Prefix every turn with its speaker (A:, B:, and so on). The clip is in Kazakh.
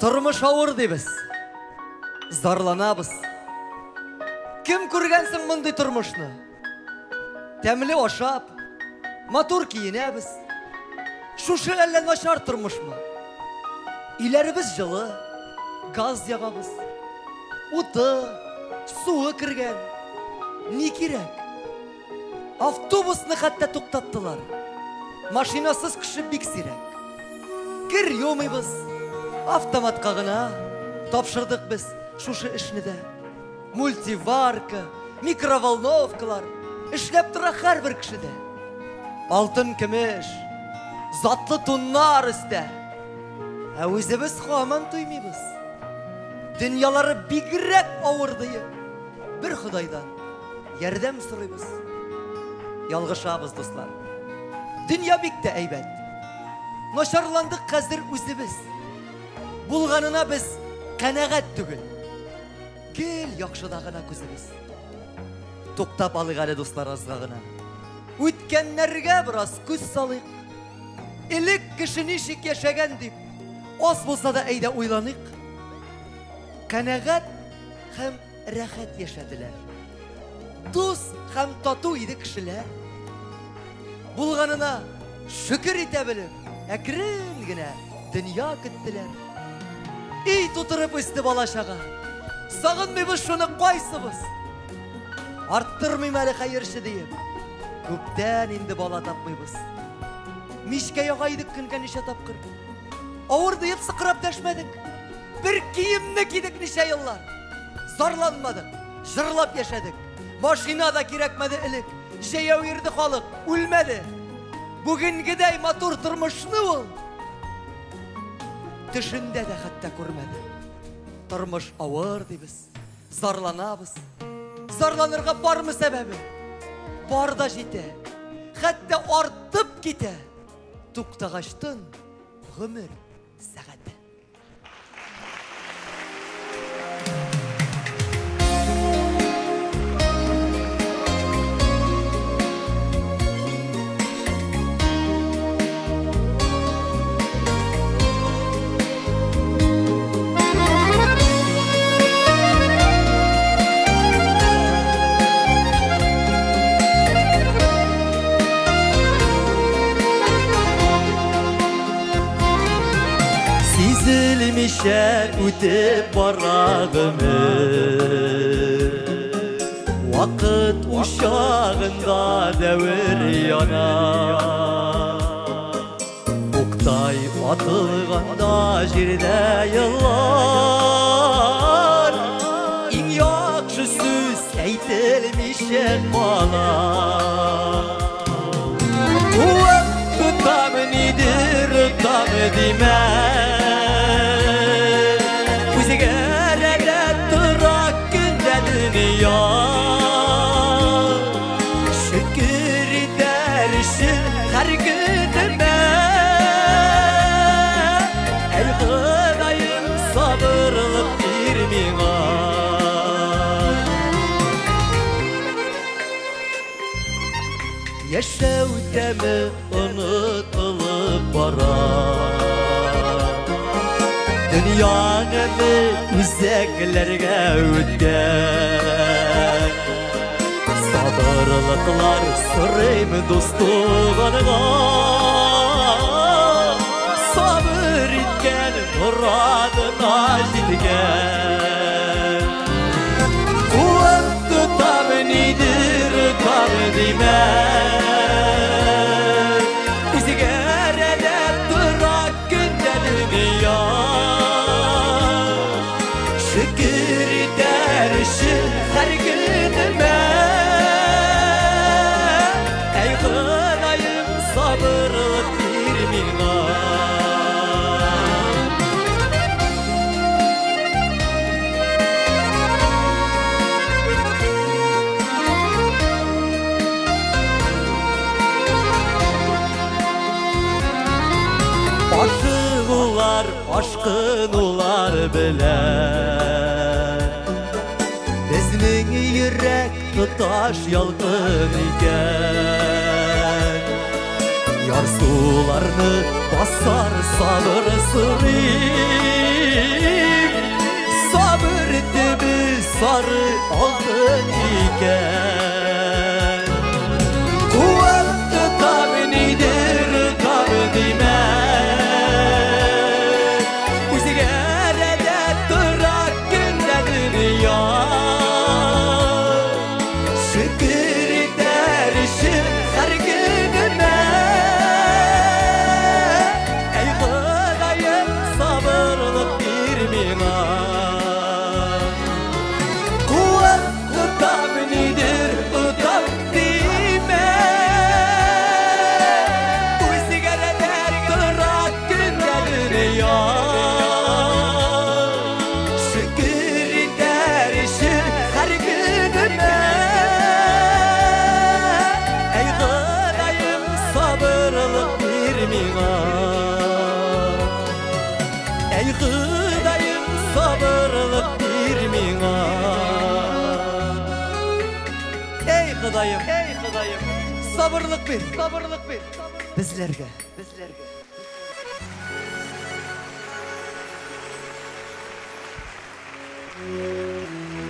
A: Тұрмыш ауыр дейбіз, зарланабыз. Кім көргенсің мұндай тұрмышны? Тәмілі ошап, матур киінебіз. Шушы әлі нашар тұрмыш мы? Илеріміз жылы, газ яғабыз. Уты, суы кірген. Не керек? Автобусны хәтта тоқтаттылар. Машинасыз кіші бик сирек. Кір йомайбыз. Автоматқа ғына тапшырдық біз шушы ішні де. Мультиварка, микроволновкалар ішлеп тұра әр бір кішіде. Алтын күміш, затлы туннар үсті. Өзі біз қуаман тоймейбіз. Дүниялары бигірек ауырдыйы. Бір Құдайдан ярдәм сұрайбыз. Ялғышабыз, достар. Дүния бикті әйбәт. Нашарландық қазір өзіміз. Бұлғанына біз қанағат түгіл. Кел яқшыдағына көзіміз. Тоқтап алық әлі, достар, азғағына. Өткенлерге біраз көз салық. Илік кіші нешік яшәген деп, аз болса да әйді ойланық. Қанағат һәм рәхәт яшәділер. Дос һәм тату иді кішілер. Бұлғанына шүкір ете біліп, әкірін гіне дүния күттілер. Ей тұтырып өсті балашаға, сағынмайбыз шуны қайсыбыз. Арттырмайм әлі қайыршы дейіп, көптен енді бала тапмайбыз. Мишке яғайдық күнге неше тапқыр. Ауыр дейіп сықырап дәшмәдік. Бір киімні кидік неше еллар. Зарланмадық, жырлап яшәдік. Машина да керекмәді ілік. Жаяу ерді халық, үлмәді. Бүгінгідей матур тұрмышны ол. Түшінде де хатта көрмәді. Тұрмыш ауыр дейбіз, зарланабыз. Зарланырға бармы сәбәбі? Бар да жете, хатта артып кете. Туқтағаштың ғұмыр сәғәті.
B: Sizilmişe ötüp barağımız, vakit uşağında devir yanar. Oktay atılğanda jirde yıllar, en yaxşı söz eytilmişe bana. Tutam nedir, tutam demez. Şükür edersin her günüme. Ey Xudayım sabırlık bir mina. Yaşavdemi unutulup barar. Dünyanı üzeklerge ötken. Sabırlıklar sırayım dostluğuna. Sabır etken muradına jetken. Kuvvet tutam nedir tutam demez. Üzgerede durak günde dünya. Şükür edersin her günüme. Ey Xudayım sabırlık bir mina. Aşıqlar, aşkınlar bilen. Bizning yürek tutaş yalqın iken. Yar sularını basar salır sırrı. Rabbim sabır etti sarı altın iken Kuvvetli tabinidir tabdime Uzigere durak gündedir ya Şükür ederişim her günüme Ey Hudayım sabırlık bir mina Kuvvetli tabinidir tabdime Uzigere durak gündedir ya Şükür ederişim her günüme Ey Hudayım sabırlık bir mina Ey Hudayım sabırlık bir mina Ey Hudayım sabırlık bir bizlerge